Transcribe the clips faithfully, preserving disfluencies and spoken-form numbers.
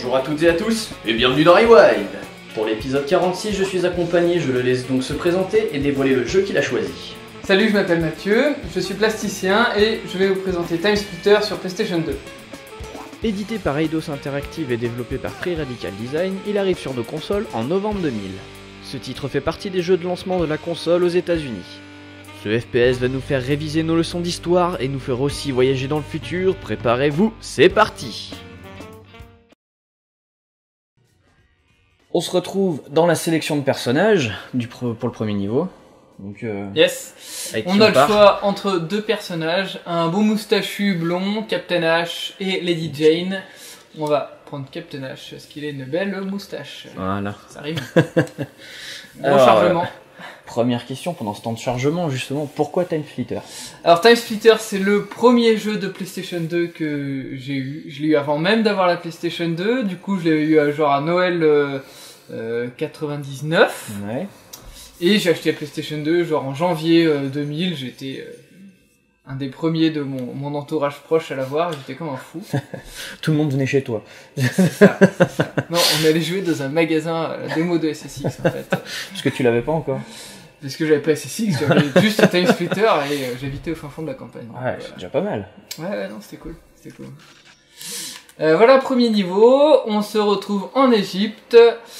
Bonjour à toutes et à tous, et bienvenue dans Rewild. Pour l'épisode quarante-six, je suis accompagné, je le laisse donc se présenter et dévoiler le jeu qu'il a choisi. Salut, je m'appelle Mathieu, je suis plasticien et je vais vous présenter Time Splitter sur PlayStation deux. Édité par Eidos Interactive et développé par Free Radical Design, il arrive sur nos consoles en novembre deux mille. Ce titre fait partie des jeux de lancement de la console aux États-Unis. Ce F P S va nous faire réviser nos leçons d'histoire et nous faire aussi voyager dans le futur. Préparez-vous, c'est parti! On se retrouve dans la sélection de personnages du pro pour le premier niveau. Donc, euh, yes, avec on qui a le part choix entre deux personnages, un beau moustachu blond, Captain H et Lady Jane. On va prendre Captain H parce qu'il a une belle moustache. Voilà. Ça rime. Bon Alors, chargement. Euh, première question, pendant ce temps de chargement justement, pourquoi Time Splitter? Alors Time Splitter, c'est le premier jeu de PlayStation deux que j'ai eu. Je l'ai eu avant même d'avoir la PlayStation deux. Du coup, je l'ai eu euh, genre à Noël euh, euh, quatre-vingt-dix-neuf. Ouais. Et j'ai acheté la PlayStation deux genre en janvier euh, deux mille. J'étais euh, un des premiers de mon, mon entourage proche à l'avoir. J'étais comme un fou. Tout le monde venait chez toi. C'est ça, c'est ça. Non, on allait jouer dans un magasin, la démo de S S X en fait. Parce que tu l'avais pas encore. Parce que j'avais pas S S X, j'avais juste Time Splitter et euh, j'habitais au fin fond de la campagne. Ouais, c'est déjà pas mal. Ouais, ouais, non, c'était cool, c'était cool. Euh, voilà, premier niveau, on se retrouve en Égypte,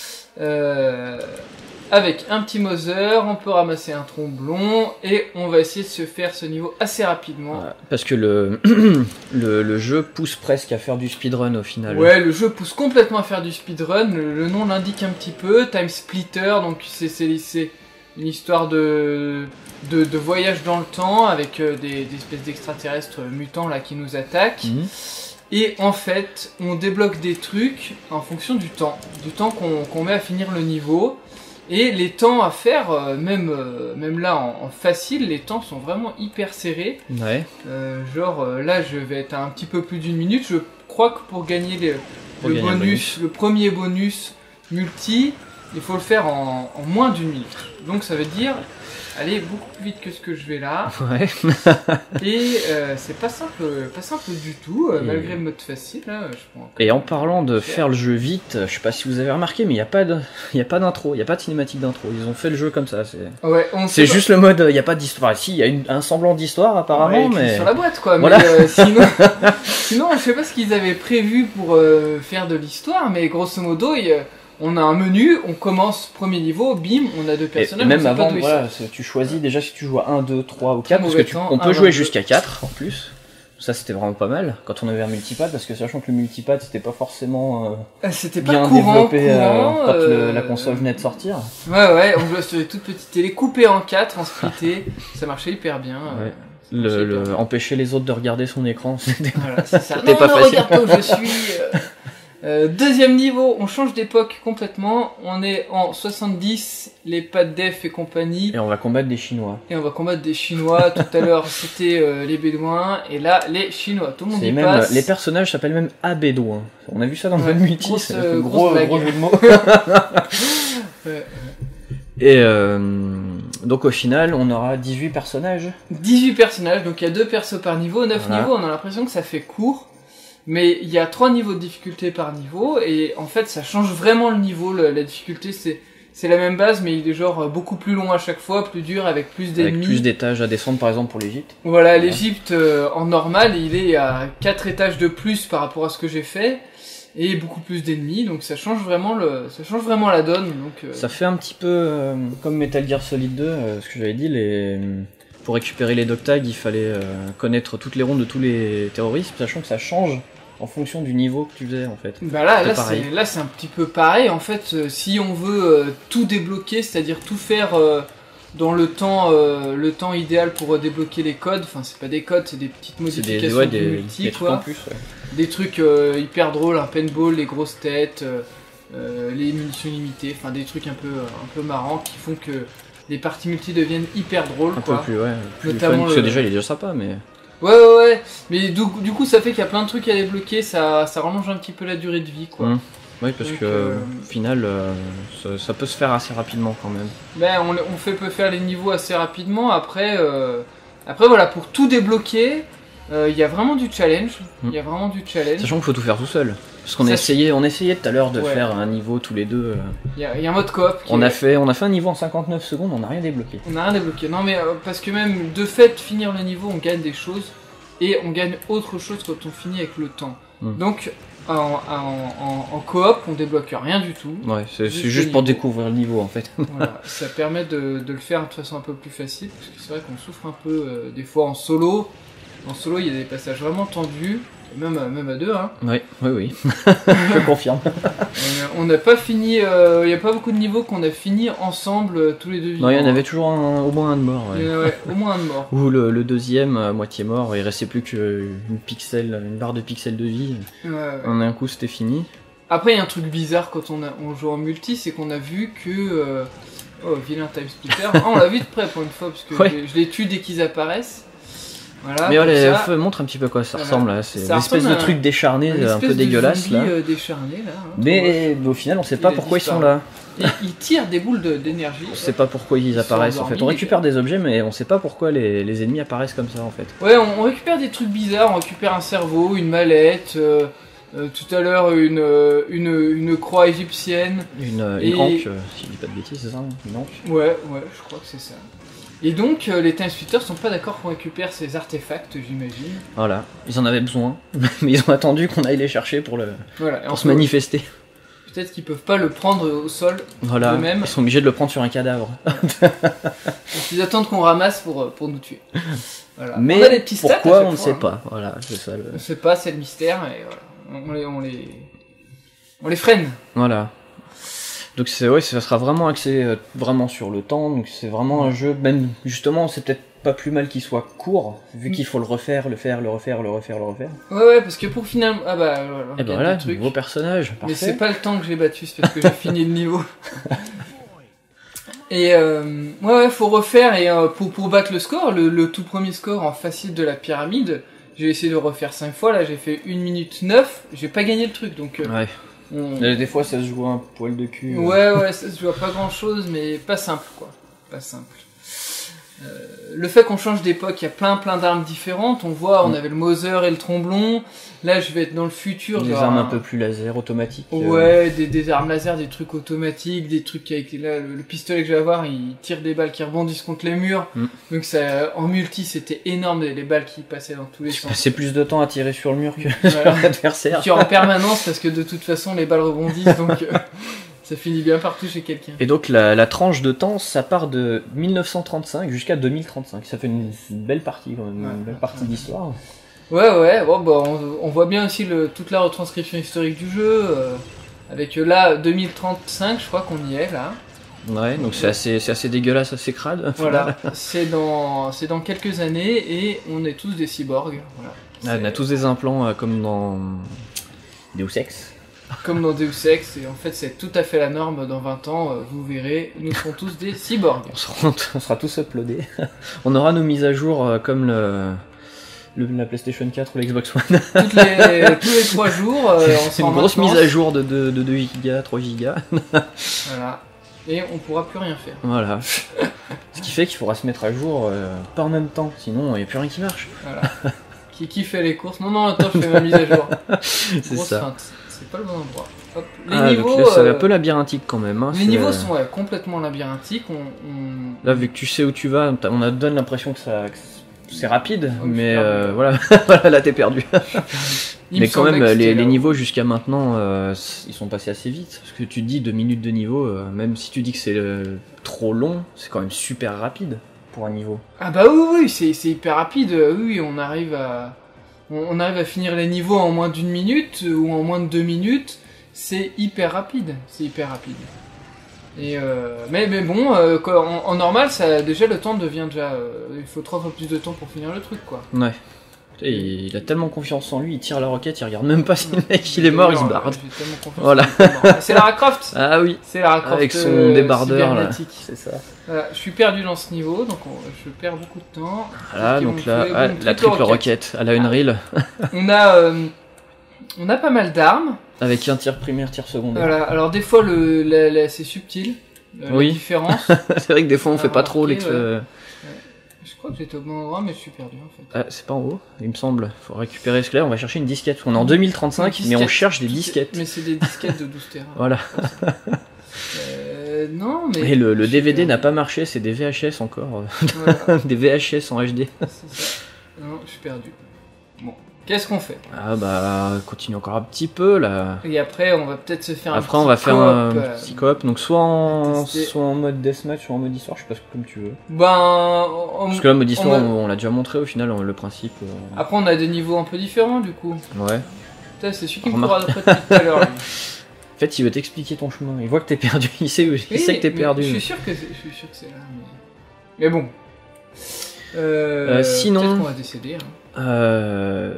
euh, avec un petit Mother, on peut ramasser un tromblon, et on va essayer de se faire ce niveau assez rapidement. Ouais, parce que le, le, le jeu pousse presque à faire du speedrun au final. Ouais, le jeu pousse complètement à faire du speedrun, le, le nom l'indique un petit peu, Time Splitter, donc c'est c'est une histoire de, de, de voyage dans le temps, avec euh, des, des espèces d'extraterrestres mutants là qui nous attaquent. Mmh. Et en fait, on débloque des trucs en fonction du temps, du temps qu'on qu'on met à finir le niveau. Et les temps à faire, euh, même, euh, même là en, en facile, les temps sont vraiment hyper serrés. Ouais. Euh, genre euh, là, je vais être à un petit peu plus d'une minute. Je crois que pour gagner les, pour le gagner bonus, bonus, le premier bonus multi, il faut le faire en, en moins d'une minute. Donc ça veut dire aller beaucoup plus vite que ce que je vais là. Ouais. Et euh, c'est pas simple, pas simple du tout, euh, et... malgré le mode facile. Là, je prends et en parlant de faire. faire le jeu vite, je sais pas si vous avez remarqué, mais il n'y a pas de, il y a pas d'intro, il n'y a pas de cinématique d'intro. Ils ont fait le jeu comme ça. C'est ouais, c'est juste pas. Le mode, il n'y a pas d'histoire. Si, il y a une, un semblant d'histoire apparemment, ouais, mais sur la boîte quoi. Voilà. Mais euh, sinon, sinon, je sais pas ce qu'ils avaient prévu pour euh, faire de l'histoire, mais grosso modo, il on a un menu, on commence premier niveau, bim, on a deux personnages. Et même on avant, pas voilà, tu choisis déjà si tu joues à un, deux, trois ou quatre, parce que tu, temps, on peut un, jouer deux. jusqu'à quatre en plus. Ça c'était vraiment pas mal quand on avait un multipad, parce que sachant que le multipad c'était pas forcément euh, c'était pas bien courant, développé courant, euh, quand euh... le, la console venait de sortir. Ouais ouais, on jouait sur des toutes petites télé coupées en quatre, en splitté, ça marchait hyper bien. Ouais. Euh, le, le, bien. Empêcher les autres de regarder son écran, c'était voilà, c'est ça. non, pas non, facile. Regarde où je suis. Euh... Euh, deuxième niveau, on change d'époque complètement, on est en soixante-dix, les pads def et compagnie. Et on va combattre des Chinois. Et on va combattre des Chinois, tout à l'heure c'était euh, les Bédouins, et là les Chinois, tout le monde y même, passe. Les personnages s'appellent même Abédouins, on a vu ça dans ouais, le multi, c'est euh, gros, gros jeu de mots. ouais. Et euh, donc au final, on aura dix-huit personnages. dix-huit personnages, donc il y a deux persos par niveau, neuf voilà. niveaux, on a l'impression que ça fait court. Mais il y a trois niveaux de difficulté par niveau, et en fait ça change vraiment le niveau, le, la difficulté c'est c'est la même base, mais il est genre beaucoup plus long à chaque fois, plus dur, avec plus d'ennemis. Avec plus d'étages à descendre par exemple pour l'Égypte. Voilà, ouais. L'Égypte euh, en normal, il est à quatre étages de plus par rapport à ce que j'ai fait, et beaucoup plus d'ennemis, donc ça change vraiment le, ça change vraiment la donne. Donc, euh... ça fait un petit peu euh, comme Metal Gear Solid deux, euh, ce que j'avais dit, les... pour récupérer les dog tags, il fallait euh, connaître toutes les rondes de tous les terroristes, sachant que ça change en fonction du niveau que tu faisais en fait. Bah là, là c'est là c'est un petit peu pareil en fait. Euh, si on veut euh, tout débloquer, c'est-à-dire tout faire euh, dans le temps euh, le temps idéal pour euh, débloquer les codes. Enfin c'est pas des codes, c'est des petites modifications des, ouais, du des, multi des quoi. Trucs en plus, ouais. Des trucs euh, hyper drôles, un paintball, les grosses têtes, euh, euh, les munitions limitées. Enfin des trucs un peu un peu marrants qui font que les parties multi deviennent hyper drôles un quoi. peu plus ouais. Plus Notamment fun, parce le... que déjà il est déjà sympa mais. Ouais ouais ouais, mais du, du coup ça fait qu'il y a plein de trucs à débloquer, ça, ça rallonge un petit peu la durée de vie quoi. Mmh. Oui parce donc, que euh... au final euh, ça, ça peut se faire assez rapidement quand même. Ben on, on fait, peut faire les niveaux assez rapidement, après, euh, après voilà, pour tout débloquer, Il euh, y a vraiment du challenge. Il mm. y a vraiment du challenge. Sachant qu'il faut tout faire tout seul. Parce qu'on a essayé, on essayait tout à l'heure de ouais. faire un niveau tous les deux. Il euh... y, y a un mode coop. On est... a fait, on a fait un niveau en cinquante-neuf secondes, on n'a rien débloqué. On n'a rien débloqué. Non mais euh, parce que même de fait finir le niveau, on gagne des choses et on gagne autre chose quand on finit avec le temps. Mm. Donc en, en, en, en coop, on débloque rien du tout. Ouais, c'est juste, juste pour découvrir le niveau en fait. Voilà, ça permet de, de le faire de façon un peu plus facile parce que c'est vrai qu'on souffre un peu euh, des fois en solo. En solo, il y a des passages vraiment tendus. Même, même à deux, hein. Oui, oui, oui. Je confirme. On n'a pas fini, il euh, n'y a pas beaucoup de niveaux qu'on a fini ensemble, euh, tous les deux. Non, il y en avait toujours un, au moins un de mort. Ouais. Et, ouais, au moins un de mort. Ou le, le deuxième, à moitié mort, il restait plus qu'une pixel, une barre de pixels de vie. Ouais, ouais. En un coup, c'était fini. Après, il y a un truc bizarre quand on, a, on joue en multi, c'est qu'on a vu que... Euh... Oh, vilain Time Splitter. Ah, on l'a vu de près pour une fois, parce que ouais. je, je les tue dès qu'ils apparaissent. Voilà, mais allez, ça, montre un petit peu à quoi ça voilà. ressemble là. C'est une espèce de truc décharné, un, un peu dégueulasse là. Euh, décharné, là hein, mais au final, on sait pas pourquoi ils sont là. Et ils tirent des boules d'énergie. On sait pas pourquoi ils, ils apparaissent en fait. On récupère des objets, mais on sait pas pourquoi les, les ennemis apparaissent comme ça en fait. Ouais, on, on récupère des trucs bizarres. On récupère un cerveau, une mallette. Euh, euh, tout à l'heure, une, une une croix égyptienne. Une, une et... anque, euh, si je dis pas de bêtises, c'est ça, une anque. Ouais, ouais, je crois que c'est ça. Et donc, euh, les Time Splitters sont pas d'accord qu'on récupère ces artefacts, j'imagine. Voilà, ils en avaient besoin, mais ils ont attendu qu'on aille les chercher pour, le... voilà, pour se peut... manifester. Peut-être qu'ils peuvent pas le prendre au sol voilà. eux-mêmes. Ils sont obligés de le prendre sur un cadavre. Donc ils attendent qu'on ramasse pour, pour nous tuer. Voilà. Mais on a des petits stats pourquoi on ne fois, sait hein. pas. Voilà, c'est ça, le... On ne sait pas, c'est le mystère, et voilà. on, les, on, les... on les freine. Voilà. Donc c'est ouais, ça sera vraiment axé euh, vraiment sur le temps, donc c'est vraiment un jeu, même justement c'est peut-être pas plus mal qu'il soit court, vu qu'il faut le refaire, le faire, le refaire, le refaire, le refaire. Ouais ouais, parce que pour finalement... Ah bah voilà, et ben voilà, nouveau personnage, parfait. Mais c'est pas le temps que j'ai battu, c'est parce que j'ai fini le niveau. Et euh, ouais ouais, faut refaire, et euh, pour, pour battre le score, le, le tout premier score en facile de la pyramide, j'ai essayé de refaire cinq fois, là j'ai fait une minute neuf, j'ai pas gagné le truc, donc... Euh, ouais. On... Des fois ça se joue un poil de cul. Ouais ouais, ça se joue à pas grand chose, mais pas simple quoi, pas simple. Euh, le fait qu'on change d'époque, il y a plein plein d'armes différentes, on voit, on mm. avait le Mauser et le Tromblon, là je vais être dans le futur. Des armes un... un peu plus laser, automatiques. Ouais, euh... des, des armes laser, des trucs automatiques, des trucs avec là, le, le pistolet que je vais avoir, il tire des balles qui rebondissent contre les murs, mm. donc ça, en multi c'était énorme, les, les balles qui passaient dans tous les tu sens. passais plus de temps à tirer sur le mur que voilà. sur l'adversaire. Tu en permanence parce que de toute façon les balles rebondissent, donc... Euh... Ça finit bien par toucher quelqu'un. Et donc la, la tranche de temps, ça part de mille neuf cent trente-cinq jusqu'à deux mille trente-cinq. Ça fait une, une belle partie, une ouais, belle partie ouais. d'histoire. Ouais, ouais. Bon, bah, on, on voit bien aussi le, toute la retranscription historique du jeu. Euh, avec là, deux mille trente-cinq, je crois qu'on y est là. Ouais, donc c'est assez, c'est assez dégueulasse, assez crade. Voilà, c'est dans, c'est dans quelques années et on est tous des cyborgs. Voilà. Ah, on a tous des implants euh, comme dans Deus Ex. Comme dans Deus Ex, et en fait c'est tout à fait la norme, dans vingt ans, vous verrez, nous serons tous des cyborgs. On sera, on sera tous uploadés. On aura nos mises à jour euh, comme le, le, la PlayStation quatre ou l'Xbox One. Toutes les, tous les trois jours, euh, on c'est une grosse mise à jour de, de, de deux gigas, trois gigas. Voilà. Et on pourra plus rien faire. Voilà. Ce qui fait qu'il faudra se mettre à jour euh, pas en même temps, sinon il n'y a plus rien qui marche. Voilà. Qui, qui fait les courses? Non, non, attends, je fais ma mise à jour. C'est grosse ça. feinte. C'est pas le bon endroit. Hop. Les ah, niveaux, donc là, c'est euh... un peu labyrinthique quand même. Hein, les niveaux sont ouais, complètement labyrinthiques. On, on... Là, vu que tu sais où tu vas, on a donne l'impression que, ça, que c'est rapide, oh, mais euh, voilà. Voilà, là t'es perdu. Mais quand même, les, les niveaux jusqu'à maintenant, euh, ils sont passés assez vite. Parce que tu te dis deux minutes de niveau, euh, même si tu dis que c'est euh, trop long, c'est quand même super rapide pour un niveau. Ah bah oui, oui, c'est, c'est hyper rapide. Oui, on arrive à... On arrive à finir les niveaux en moins d'une minute ou en moins de deux minutes, c'est hyper rapide, c'est hyper rapide. Et euh, mais, mais bon, euh, en, en normal, ça, déjà le temps devient déjà... Euh, il faut trois fois plus de temps pour finir le truc, quoi. Ouais. Et il a tellement confiance en lui, il tire la roquette, il regarde même pas si le mec il est mort, il se barre. J'ai tellement confiance voilà. C'est Lara Croft. Ah oui. C'est Lara Croft avec son euh, débardeur là. C'est ça. Voilà, je suis perdu dans ce niveau, donc on, je perds beaucoup de temps. Voilà, donc là, ah, la triple, triple roquette. roquette, elle a une reel. On a, euh, on a pas mal d'armes. Avec un tir primaire, tir secondaire. Voilà, alors des fois le, la, la, c'est subtil, euh, oui. la différence. C'est vrai que des fois on ah, fait pas trop okay, les. Ouais. Je crois que j'étais au bon endroit, mais je suis perdu en fait. Ah, c'est pas en haut, il me semble. Faut récupérer ce là, on va chercher une disquette. On est en deux mille trente-cinq, mais on cherche des disquettes. Mais c'est des disquettes de douze téra. Voilà. Euh, non, mais. Et le, le D V D n'a pas marché, c'est des V H S encore. Voilà. Des V H S en H D. C'est ça. Non, je suis perdu. Bon, qu'est-ce qu'on fait? Ah bah, continue encore un petit peu là. Et après, on va peut-être se faire un Après, petit on va faire coop, un euh, petit coop, donc soit en, tester. soit en mode deathmatch, soit en mode histoire, je sais pas comme tu veux. Ben. on- Parce que là, mode histoire, on a- on, on l'a déjà montré au final, le principe. euh, Après, on a des niveaux un peu différents du coup. Ouais. Putain, c'est celui qui me Remarque. court après depuis tout à l'heure. lui. En fait, il veut t'expliquer ton chemin. Il voit que t'es perdu. Il sait, il Oui, sait que t'es mais perdu. Je suis sûr que c'est, je suis sûr que c'est là. Mais, mais bon. Euh, Euh, sinon- Peut-être qu'on va décéder. Hein. Euh...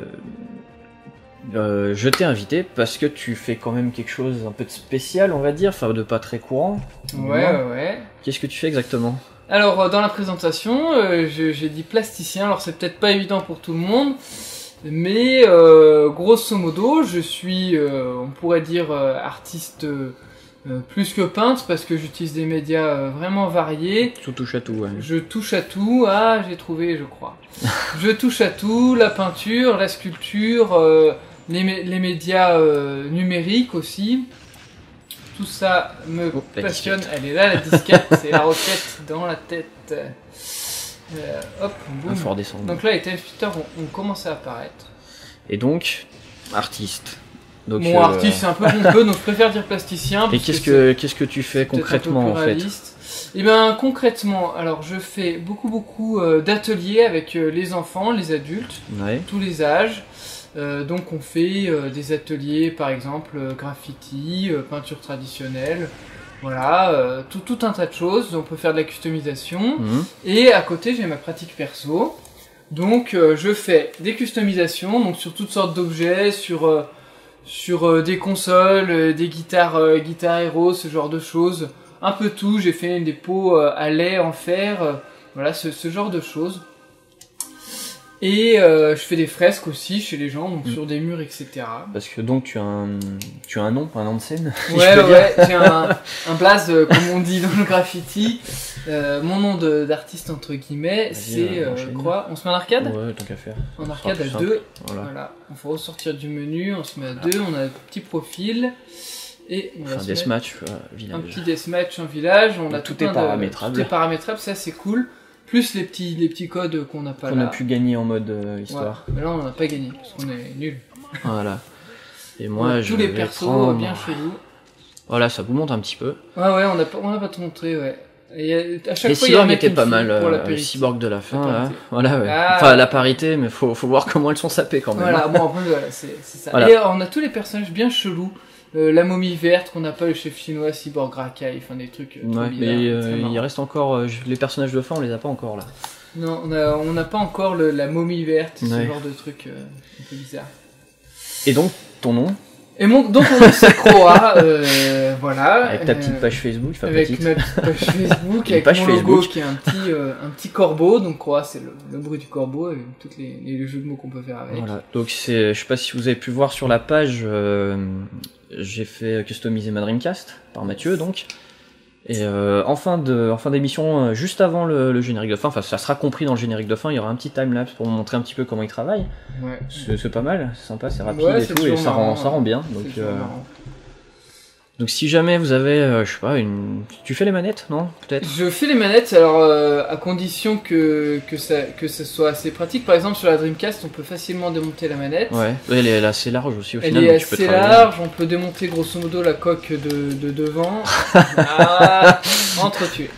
euh, je t'ai invité parce que tu fais quand même quelque chose un peu de spécial, on va dire, enfin de pas très courant. Ouais, ouais, ouais. Qu'est-ce que tu fais exactement? Alors, euh, dans la présentation, euh, je- j'ai dit plasticien. Alors, c'est peut-être pas évident pour tout le monde. Mais euh, grosso modo, je suis, euh, on pourrait dire, euh, artiste euh, euh, plus que peintre parce que j'utilise des médias euh, vraiment variés. Tout touche à tout, ouais. Je touche à tout. Ah, j'ai trouvé, je crois. Je touche à tout, la peinture, la sculpture, euh, les, mé- les médias euh, numériques aussi. Tout ça me Oh, la passionne. disquette. Elle est là, la disquette, c'est la roquette dans la tête. Euh, hop, boum. Un fort descendre. Donc là, les téléspectateurs ont, ont commencé à apparaître. Et donc, artiste. Donc, Mon euh, artiste, c'est un peu pompeux, donc je préfère dire plasticien. Et parce qu'est-ce c'est que qu'est-ce que tu fais peut-être un peu concrètement plus en fait? réaliste. Et bien concrètement, alors je fais beaucoup beaucoup euh, d'ateliers avec euh, les enfants, les adultes, Ouais. tous les âges. Euh, donc on fait euh, des ateliers, par exemple euh, graffiti, euh, peinture traditionnelle, voilà, euh, tout, tout un tas de choses. On peut faire de la customisation. Mhm. Et à côté, j'ai ma pratique perso. Donc euh, je fais des customisations, donc sur toutes sortes d'objets, sur euh, sur euh, des consoles, euh, des guitares, euh, guitares Hero, ce genre de choses, un peu tout. J'ai fait des pots euh, à lait en fer, euh, voilà, ce, ce genre de choses. Et euh, je fais des fresques aussi chez les gens, donc Mm. sur des murs, et cetera. Parce que donc tu as un tu as un nom, un nom de scène. si je Ouais, peux dire. ouais, j'ai un, un blaze, euh, comme on dit dans le graffiti. Euh, mon nom de- d'artiste, entre guillemets, Vas-y, c'est euh, euh, enchaîne. quoi? On se met en arcade? Ouais, tant qu'à faire. En sera arcade plus à simple. deux. Voilà. Voilà. On faut ressortir du menu, on se met à deux, on a un petit profil. Et on va Enfin, se mettre deathmatch, euh, village. un petit deathmatch en village. On a Donc, tout tout est plein de- paramétrable. Tout est paramétrable, ça c'est cool. Plus les petits, les petits codes qu'on n'a pas Qu'on là. a pu gagner en mode euh, histoire. Ouais. Mais là on n'a pas gagné, parce qu'on est nuls. Voilà. Et On moi, a je tous les vais persos prendre- bien chelous. Voilà, ça vous monte un petit peu. Ouais, ouais, on n'a pas, on n'a pas tout montré, ouais. Et euh, à chaque Les fois, il y a un cyborgs mec étaient et une pas fille mal. pour euh, la le parité. cyborg de la fin, La là. parité. Voilà, ouais. Ah. Enfin, la parité, mais faut, faut voir comment elles sont sapées quand même. Voilà, hein. bon, après, voilà, c'est c'est ça. Voilà. Et euh, on a tous les personnages bien chelous. Euh, la momie verte qu'on n'a pas, le chef chinois, Cyborg Rakai, enfin des trucs euh, trop Ouais, bizarres, mais très euh, marrants. il reste encore euh, les personnages de fin, on les a pas encore là. Non, on a- on n'a pas encore le- la momie verte, ce Ouais. genre de truc euh, un peu bizarre. Et donc, ton nom, Et mon, donc on est sur Croa, euh, voilà. avec ta euh, petite page Facebook, enfin avec petite. ma petite page Facebook, Une avec page mon logo Facebook. qui est un petit, euh, un petit corbeau, donc Croa c'est le, le bruit du corbeau et tous les, les jeux de mots qu'on peut faire avec. Voilà. Donc c'est, je sais pas si vous avez pu voir sur la page, euh, j'ai fait customiser ma Dreamcast par Mathieu donc. Et euh, en fin de, en fin d'émission, euh, juste avant le, le générique de fin, enfin ça sera compris dans le générique de fin, il y aura un petit timelapse pour vous montrer un petit peu comment il travaille. Ouais. C'est, c'est pas mal, c'est sympa, c'est rapide Ouais, et c'est tout, et toujours ça marrant, rend, ça rend bien. C'est Donc, toujours euh, marrant. donc si jamais vous avez, euh, je sais pas, une, tu fais les manettes, non peut-être. Je fais les manettes, alors euh, à condition que, que, ça, que ça soit assez pratique. Par exemple, sur la Dreamcast, on peut facilement démonter la manette. Ouais, elle est elle est assez large aussi au Elle final. est donc tu peux assez travailler. large, on peut démonter grosso modo la coque de, de devant. Ah, entretué.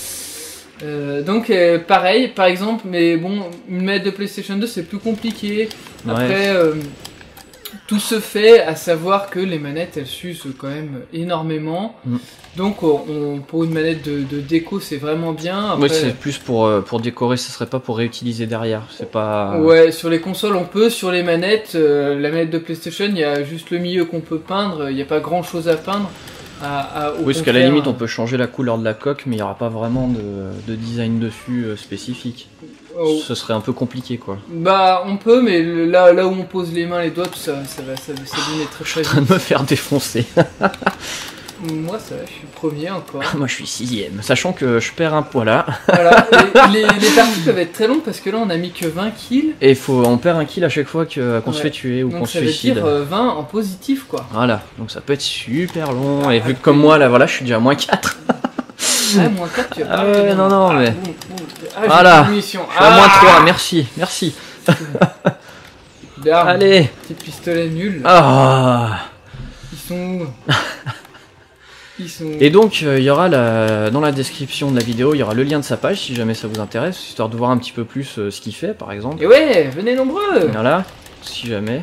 Euh, donc euh, pareil, par exemple, mais bon, une manette de PlayStation deux c'est plus compliqué. Après, Ouais. euh, tout se fait à savoir que les manettes elles s'usent quand même énormément. Mm. Donc on, on- pour une manette de, de déco c'est vraiment bien. Après, Ouais, c'est plus pour, euh, pour décorer, ça serait pas pour réutiliser derrière. C'est pas. Ouais, sur les consoles on peut, sur les manettes, euh, la manette de PlayStation, il y a juste le milieu qu'on peut peindre, il n'y a pas grand chose à peindre. À, à, au Oui, parce qu'à la contraire, limite, on peut changer la couleur de la coque, mais il n'y aura pas vraiment de, de design dessus euh, spécifique. oh, Ce serait un peu compliqué, quoi. bah on peut, mais le- là, là où on pose les mains, les doigts, tout ça, ça va, ça, ça devient très Je suis très en train vite. de me faire défoncer. Moi ça va, je suis premier encore. Moi je suis sixième, sachant que je perds un poids là. Voilà, les, les, les parties peuvent être très longues parce que là on a mis que vingt kills. Et faut, on perd un kill à chaque fois que- qu'on Ouais. se fait tuer ou qu'on Donc se ça veut suicide. dire euh, vingt en positif quoi. Voilà, donc ça peut être super long. Et vu que comme moi là, voilà, je suis déjà à moins quatre. Ah, moins quatre, tu vas Ah pas ouais, me non, non, Ah, mais- boum, boum. Ah, j'ai Voilà. plus de munitions. Je suis à moins Ah trois, merci, merci. Berbe, Allez. petit pistolet nul. Ah. Ils sont où Ils sont où Et donc, il euh, y aura la, dans la description de la vidéo, il y aura le lien de sa page si jamais ça vous intéresse, histoire de voir un petit peu plus euh, ce qu'il fait par exemple. Et ouais, venez nombreux. Voilà, si jamais.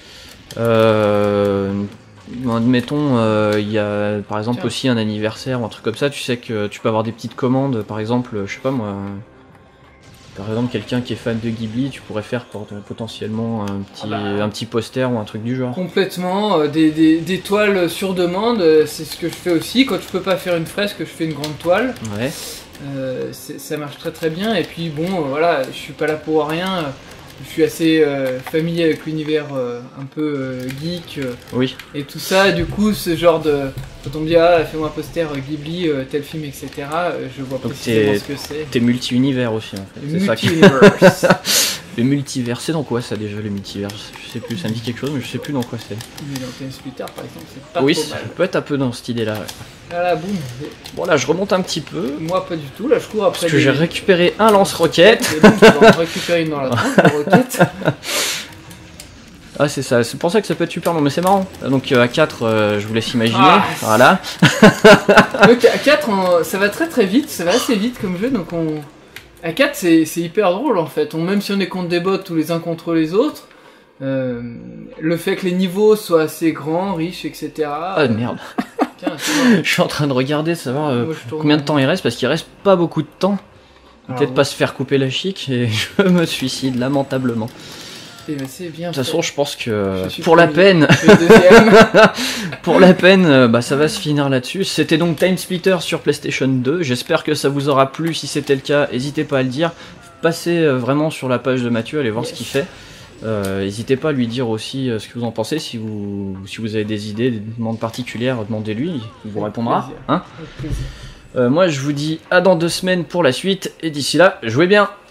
Euh, admettons, euh, il y a par exemple Tiens. aussi un anniversaire ou un truc comme ça, tu sais que tu peux avoir des petites commandes, par exemple, je sais pas moi. Par exemple, quelqu'un qui est fan de Ghibli, tu pourrais faire pour- potentiellement un petit, Ah bah. un petit poster ou un truc du genre. Complètement, euh, des, des, des toiles sur demande, euh, c'est ce que je fais aussi. Quand je peux pas faire une fresque, je fais une grande toile. Ouais. Euh, c'est- ça marche très très bien. Et puis bon, euh, voilà, je suis pas là pour rien. euh, Je suis assez euh, familier avec l'univers euh, un peu euh, geek euh, Oui. et tout ça. Du coup, ce genre de. Quand on me dit, ah, fais-moi un poster euh, Ghibli, euh, tel film, et cetera, euh, je vois Donc précisément t'es- ce que c'est. T'es multi-univers aussi en fait. C'est ça qui- Multi-universe. Le multivers, c'est dans quoi ça déjà le multivers? Je sais plus, ça me dit quelque chose mais je sais plus dans quoi c'est. Mais dans Time Splitter, par exemple, c'est pas Oui, trop ça mal. peut être un peu dans cette idée là. Ouais. Voilà, boum. Bon là je remonte un petit peu. Moi, pas du tout. Là, je cours après. Parce que des- j'ai récupéré un lance-roquette. Et donc, je vais en récupérer une dans la tronche de roquette. Ah c'est ça, c'est pour ça que ça peut être super long mais c'est marrant. Donc euh, à quatre euh, je vous laisse imaginer. Ah. Voilà. Donc, à quatre, on- ça va très très vite. Ça va assez vite comme jeu. Donc, on. À quatre, c'est c'est hyper drôle en fait. On, même si on est contre des bots tous les uns contre les autres, euh, le fait que les niveaux soient assez grands, riches, et cetera. Ah merde. Tiens, c'est bon. Je suis en train de regarder, savoir euh, Moi, je tourne combien de en- temps il reste parce qu'il reste pas beaucoup de temps. Alors, Peut-être bon. pas se faire couper la chic et je me suicide lamentablement. Eh ben, c'est bien. De toute façon je pense que Je suis pour la premier. peine, Je suis deuxième. pour la peine, euh, bah, ça va se finir là-dessus. C'était donc Time Splitter sur PlayStation deux. J'espère que ça vous aura plu. Si c'était le cas, n'hésitez pas à le dire. Passez euh, vraiment sur la page de Mathieu, allez voir Yes. ce qu'il fait. Euh, N'hésitez pas à lui dire aussi euh, ce que vous en pensez. Si vous, si vous avez des idées, des demandes particulières, demandez-lui, il vous Avec répondra. plaisir. Hein Avec plaisir. Euh, moi je vous dis à dans deux semaines pour la suite. Et d'ici là, jouez bien!